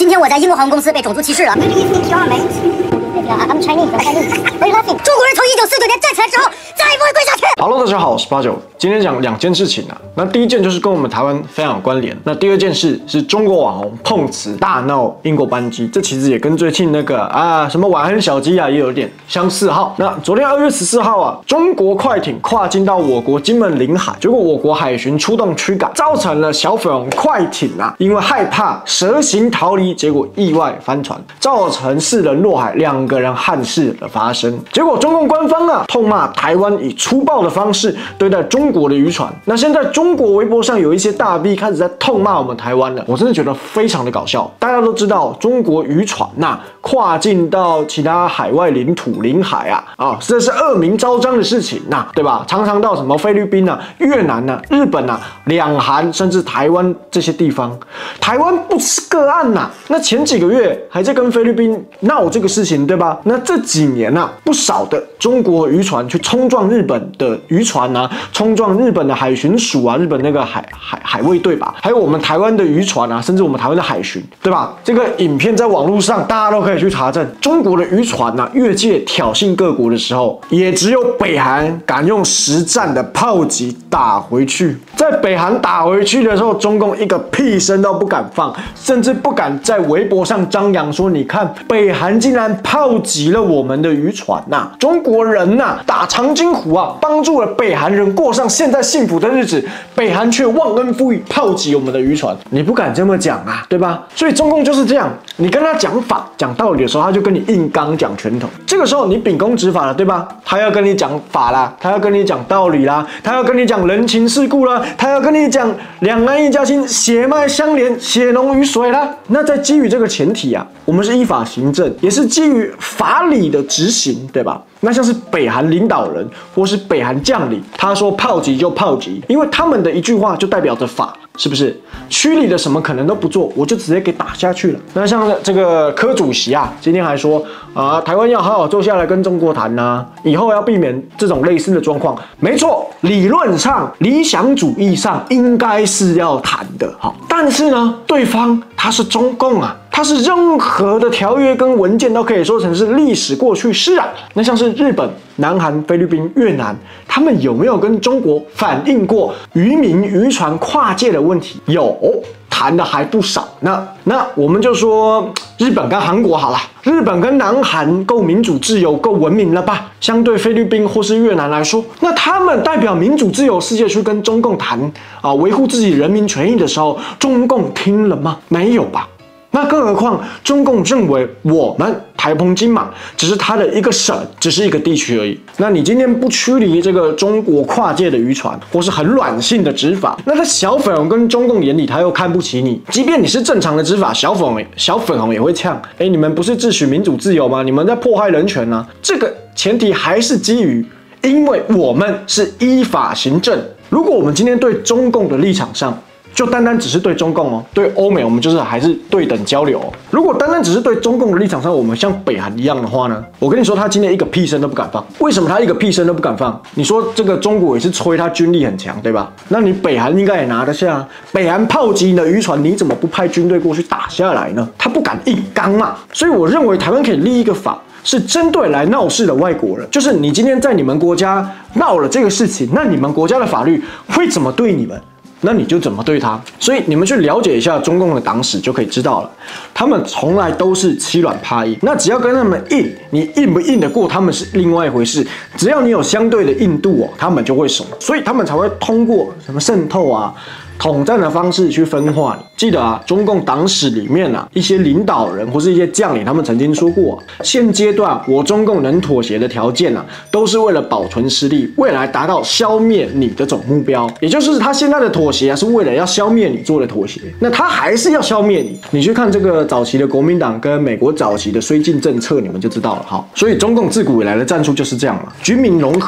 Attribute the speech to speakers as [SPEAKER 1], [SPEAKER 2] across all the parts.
[SPEAKER 1] 今天我在英国航空公司被种族歧视了。I'm Chinese. 中国人从1949年站起来之后，再也不会跪下去。
[SPEAKER 2] Hello， 大家好，我是89。今天讲2件事情啊。那第一件就是跟我们台湾非常有关联。那第二件事是中国网红碰瓷大闹英国班机，这其实也跟最近那个什么晚安小鸡也有点相似号。那昨天2月14号啊，中国快艇跨境到我国金门领海，结果我国海巡出动驱赶，造成了小粉红快艇啊，因为害怕蛇行逃离，结果意外翻船，造成4人落海，2个人憾事的发生。结果中共官方啊痛骂台湾以粗暴的方式对待中国的渔船。那现在中国微博上有一些大 V 开始在痛骂我们台湾了，我真的觉得非常的搞笑。大家都知道中国渔船跨境到其他海外领土领海这是恶名昭彰的事情对吧？常常到什么菲律宾越南日本两韩甚至台湾这些地方，台湾不是个案那前几个月还在跟菲律宾闹这个事情，对吧？那这几年不少的中国渔船去冲撞日本的渔船冲撞日本的海巡署日本那个海卫队吧，还有我们台湾的渔船甚至我们台湾的海巡，对吧？这个影片在网络上大家都可以去查证。中国的渔船越界挑衅各国的时候，也只有北韩敢用实战的炮击打回去。在北韩打回去的时候，中共一个屁声都不敢放，甚至不敢在微博上张扬说，你看北韩竟然炮击了我们的渔船中国人打长津湖帮助了北韩人过上现在幸福的日子，北韩却忘恩负义炮击我们的渔船，你不敢这么讲对吧？所以中共就是这样，你跟他讲法讲道理的时候，他就跟你硬刚讲拳头，这个时候你秉公执法了，对吧？他要跟你讲法啦，他要跟你讲道理啦，他要跟你讲人情世故啦，他要跟你讲两岸一家亲，血脉相连，血浓于水啦。那在基于这个前提我们是依法行政，也是基于法理的执行，对吧？那像是北韩领导人或是北韩将领，他说炮击就炮击，因为他们的一句话就代表着法，是不是？区里的什么可能都不做，我就直接给打下去了。那像这个柯主席今天还说台湾要好好坐下来跟中国谈以后要避免这种类似的状况。没错，理论上、理想主义上应该是要谈的，但是呢，对方他是中共它是任何的条约跟文件都可以说成是历史过去式那像是日本、南韩、菲律宾、越南，他们有没有跟中国反映过渔民渔船跨界的问题？有，谈的还不少。那我们就说日本跟韩国好了，日本跟南韩够民主自由够文明了吧？相对菲律宾或是越南来说，那他们代表民主自由世界去跟中共谈维护自己人民权益的时候，中共听了吗？没有吧？那更何况中共认为我们台澎金马只是它的一个省，只是一个地区而已。那你今天不驱离这个中国跨界的渔船，或是很软性的执法，那在小粉红跟中共眼里他又看不起你。即便你是正常的执法，小粉红也会呛，你们不是自诩民主自由吗？你们在迫害人权这个前提还是基于，因为我们是依法行政。如果我们今天对中共的立场上，就单单只是对中共对欧美我们就是还是对等交流如果单单只是对中共的立场上，我们像北韩一样的话呢，我跟你说，他今天一个屁声都不敢放。为什么他一个屁声都不敢放？你说这个中国也是吹他军力很强，对吧？那你北韩应该也拿得下。北韩炮击你的渔船，你怎么不派军队过去打下来呢？他不敢硬刚所以我认为台湾可以立一个法，是针对来闹事的外国人，就是你今天在你们国家闹了这个事情，那你们国家的法律会怎么对你们？那你就怎么对他？所以你们去了解一下中共的党史就可以知道了，他们从来都是欺软怕硬。那只要跟他们硬，你硬不硬得过他们是另外一回事。只要你有相对的硬度他们就会怂，所以他们才会通过什么渗透统战的方式去分化你。记得中共党史里面一些领导人或是一些将领，他们曾经说过现阶段我中共能妥协的条件都是为了保存实力，未来达到消灭你的总目标。也就是他现在的妥协是为了要消灭你做的妥协，那他还是要消灭你。你去看这个早期的国民党跟美国早期的绥靖政策，你们就知道了。所以中共自古以来的战术就是这样军民融合。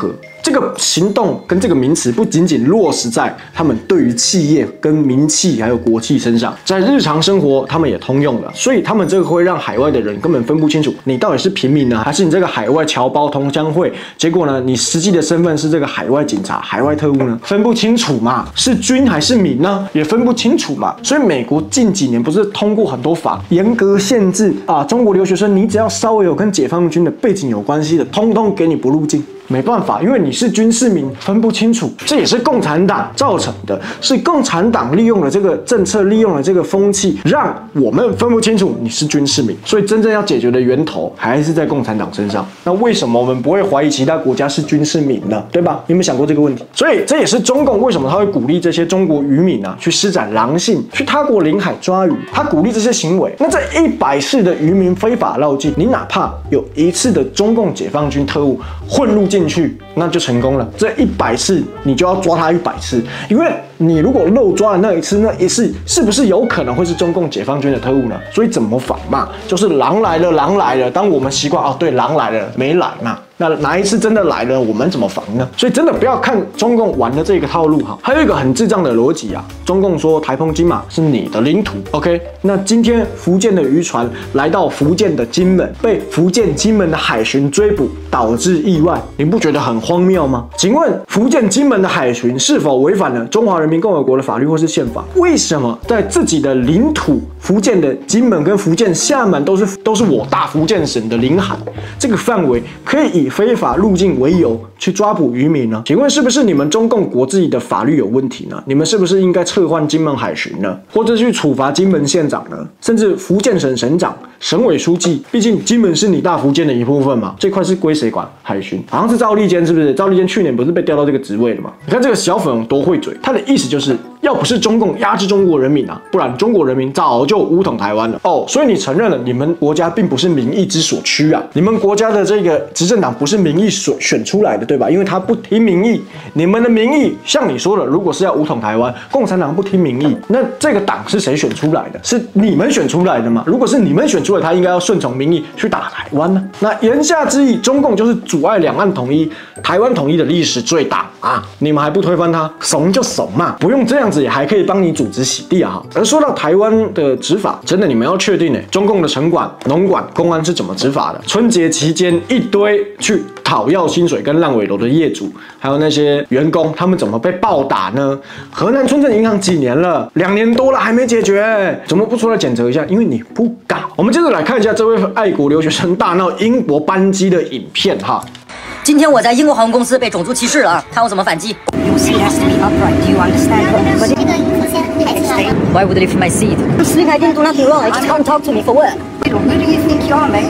[SPEAKER 2] 这个行动跟这个名词不仅仅落实在他们对于企业跟民企还有国企身上，在日常生活他们也通用了，所以他们这个会让海外的人根本分不清楚你到底是平民呢，还是你这个海外侨胞同乡会，结果呢你实际的身份是这个海外警察、海外特务呢，分不清楚嘛，是军还是民呢，也分不清楚嘛。所以美国近几年不是通过很多法，严格限制啊，中国留学生你只要稍微有跟解放军的背景有关系的，通通给你不入境。没办法，因为你是军事民，分不清楚，这也是共产党造成的，是共产党利用了这个政策，利用了这个风气，让我们分不清楚你是军事民。所以真正要解决的源头还是在共产党身上。那为什么我们不会怀疑其他国家是军事民呢？对吧？你有没有想过这个问题？所以这也是中共为什么他会鼓励这些中国渔民啊去施展狼性，去他国领海抓鱼，他鼓励这些行为。那这100次的渔民非法绕境，你哪怕有1次的中共解放军特务混入进去，那就成功了。这100次你就要抓他100次，因为你如果漏抓了那一次，是不是有可能会是中共解放军的特务呢？所以怎么防嘛？就是狼来了，狼来了。当我们习惯哦，对，狼来了没来嘛？那哪一次真的来了，我们怎么防呢？所以真的不要看中共玩的这个套路哈。还有一个很智障的逻辑啊，中共说台澎金马是你的领土 ，OK？ 那今天福建的渔船来到福建的金门，被福建金门的海巡追捕，导致意外，你不觉得很荒谬吗？请问福建金门的海巡是否违反了中华人民共和国的法律或是宪法？为什么在自己的领土福建的金门跟福建厦门都是我大福建省的领海，这个范围可以以非法入境为由去抓捕渔民呢？请问是不是你们中共国自己的法律有问题呢？你们是不是应该撤换金门海巡呢？或者去处罚金门县长呢？甚至福建省省长、省委书记？毕竟金门是你大福建的一部分嘛，这块是归谁管？海巡好像是赵立坚，是不是？赵立坚去年不是被调到这个职位了吗？你看这个小粉红多会嘴，他的意思就是要不是中共压制中国人民啊，不然中国人民早就武统台湾了哦。所以你承认了你们国家并不是民意之所趋啊，你们国家的这个执政党不是民意所选出来的，对吧？因为他不听民意，你们的民意像你说的，如果是要武统台湾，共产党不听民意，那这个党是谁选出来的？是你们选出来的吗？如果是你们选出来，他应该要顺从民意去打台湾呢？那言下之意，中共就是阻碍两岸统一、台湾统一的历史最大啊！你们还不推翻他，怂就怂嘛，不用这样子也还可以帮你组织洗地啊！而说到台湾的执法，真的你们要确定中共的城管、农管、公安是怎么执法的？春节期间一堆去讨要薪水跟烂尾楼的业主，还有那些员工，他们怎么被暴打呢？河南村镇银行几年了，2年多了还没解决，怎么不出来检责一下？因为你不敢。我们接着来看一下这位爱国留学生大闹英国班机的影片哈。
[SPEAKER 1] 今天我在英国航空公司被种族歧视了，看我怎么反击。Why would I leave my seat? I'm sleeping. I didn't do nothing wrong. I just can't talk to me for what?
[SPEAKER 3] Who do you think you are, mate?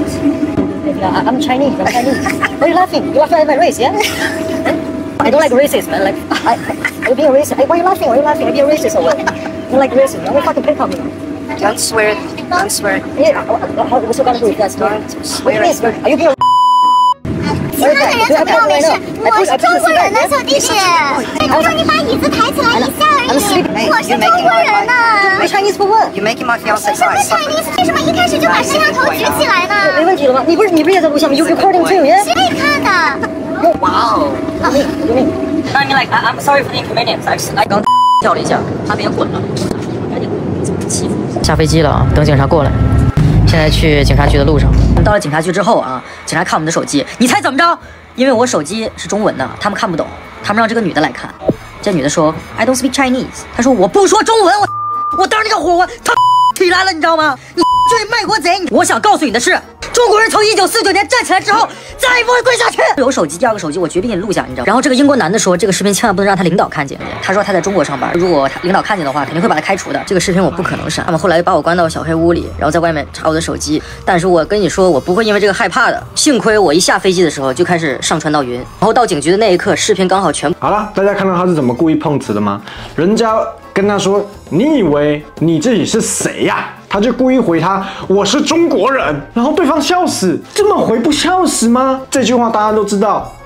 [SPEAKER 1] I'm Chinese. Why are you laughing? You laughing at my race, yeah? I don't like racism, man. Like, are you being racist? Why are you laughing? Why are you laughing? Are you being racist or what? I don't like racism. I'm gonna fucking pick on you.
[SPEAKER 3] Don't swear it. Don't swear it.
[SPEAKER 1] Yeah, what's your gonna do with that?
[SPEAKER 3] Don't swear it.
[SPEAKER 1] Are you being
[SPEAKER 4] 其他的人怎么样没事？我是中国人呢，小弟弟。我让你把椅子抬起来一下而已。我是中国人呢。
[SPEAKER 1] Chinese for what?
[SPEAKER 3] You're making my fiance
[SPEAKER 4] 什么
[SPEAKER 3] cry.
[SPEAKER 4] Chinese？为什么一开始就把摄像头举起来呢？
[SPEAKER 1] 没问题了吗？你不是也在录像吗？ You recording too, yeah?
[SPEAKER 4] 谁给看的？
[SPEAKER 1] Wow. What do you mean?
[SPEAKER 5] I mean, like, I'm sorry for the inconvenience. I 刚跳了一下，他别滚了，赶紧欺负。下飞机了啊，等警察过来。现在去警察局的路上。到了警察局之后啊，警察看我们的手机，你猜怎么着？因为我手机是中文的，他们看不懂，他们让这个女的来看。这女的说 I don't speak Chinese。她说我不说中文，我当时那个火他起来了，你知道吗？你这卖国贼！我想告诉你的是，中国人从1949年站起来之后，再也不会跪下去。有手机，第二个手机我绝逼给你录下，你知道。然后这个英国男的说，这个视频千万不能让他领导看见。他说他在中国上班，如果他领导看见的话，肯定会把他开除的。这个视频我不可能删。他们后来把我关到小黑屋里，然后在外面查我的手机。但是我跟你说，我不会因为这个害怕的。幸亏我一下飞机的时候就开始上传到云，然后到警局的那一刻，视频刚好全部。
[SPEAKER 2] 好了，大家看到他是怎么故意碰瓷的吗？人家跟他说：“你以为你自己是谁呀？”他就故意回他：“我是中国人。”然后对方笑死，这么回不笑死吗？这句话大家都知道，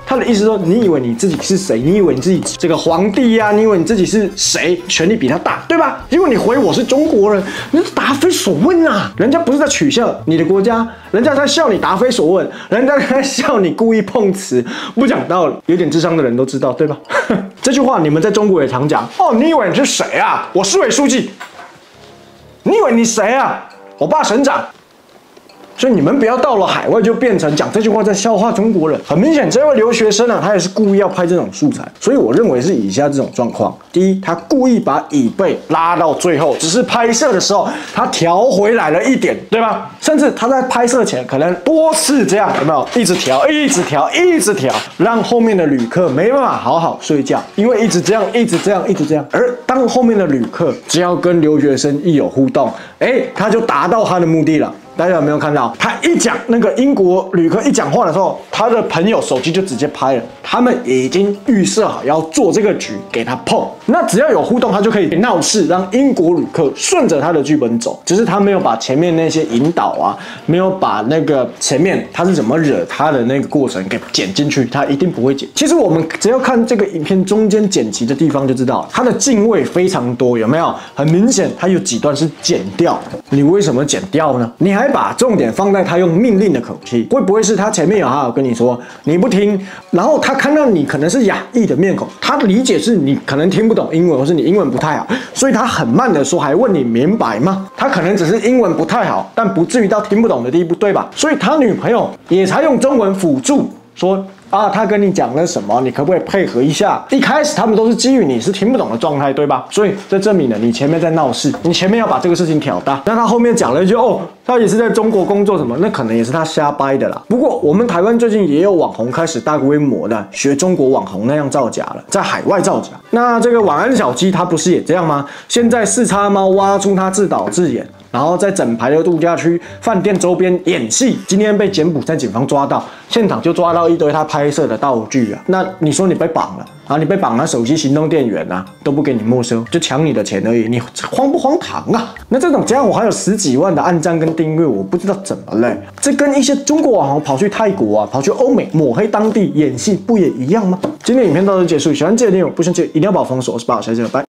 [SPEAKER 2] 他的意思说，你以为你自己是谁？你以为你自己这个皇帝呀、你以为你自己是谁？权力比他大，对吧？结果你回我是中国人，你是答非所问啊！人家不是在取笑你的国家，人家在笑你答非所问，人家在笑你故意碰瓷，不讲道理。有点智商的人都知道，对吧？这句话你们在中国也常讲哦。你以为你是谁啊？我市委书记。你以为你谁啊？我爸省长。所以你们不要到了海外就变成讲这句话在笑话中国人。很明显，这位留学生啊，他也是故意要拍这种素材。所以我认为是以下这种状况：第一，他故意把椅背拉到最后，只是拍摄的时候他调回来了一点，对吧？甚至他在拍摄前可能多次这样，有没有？一直调，一直调，一直调，让后面的旅客没办法好好睡觉，因为一直这样，一直这样，一直这样。而当后面的旅客只要跟留学生一有互动，他就达到他的目的了。大家有没有看到？他一讲那个英国旅客一讲话的时候，他的朋友手机就直接拍了。他们已经预设好要做这个局给他碰，那只要有互动，他就可以闹事，让英国旅客顺着他的剧本走。只是他没有把前面那些引导啊，没有把那个前面他是怎么惹他的那个过程给剪进去，他一定不会剪。其实我们只要看这个影片中间剪辑的地方就知道，他的进位非常多，有没有？很明显，他有几段是剪掉的。你为什么剪掉呢？你还把重点放在他用命令的口气，会不会是他前面有好好跟你说你不听，然后他看到你可能是亚裔的面孔，他的理解是你可能听不懂英文，或是你英文不太好，所以他很慢的说，还问你明白吗？他可能只是英文不太好，但不至于到听不懂的地步，对吧？所以他女朋友也才用中文辅助说。他跟你讲了什么？你可不可以配合一下？一开始他们都是基于你是听不懂的状态，对吧？所以这证明了你前面在闹事，你前面要把这个事情挑大。那他后面讲了一句他也是在中国工作什么，那可能也是他瞎掰的啦。不过我们台湾最近也有网红开始大规模的学中国网红那样造假了，在海外造假。那这个晚安小鸡他不是也这样吗？现在四叉猫挖出他自导自演，然后在整排的度假区、饭店周边演戏，今天被柬埔寨警方抓到，现场就抓到一堆他拍摄的道具啊。那你说你被绑了啊？你被绑了，手机行动电源啊都不给你没收，就抢你的钱而已，你荒不荒唐啊？那这种加上我还有10几万的按赞跟订阅，我不知道怎么嘞。这跟一些中国网红跑去泰国啊、跑去欧美抹黑当地演戏不也一样吗？今天影片到此结束，喜欢这个内容不嫌弃一定要把我封锁，我是宝，下期见，拜。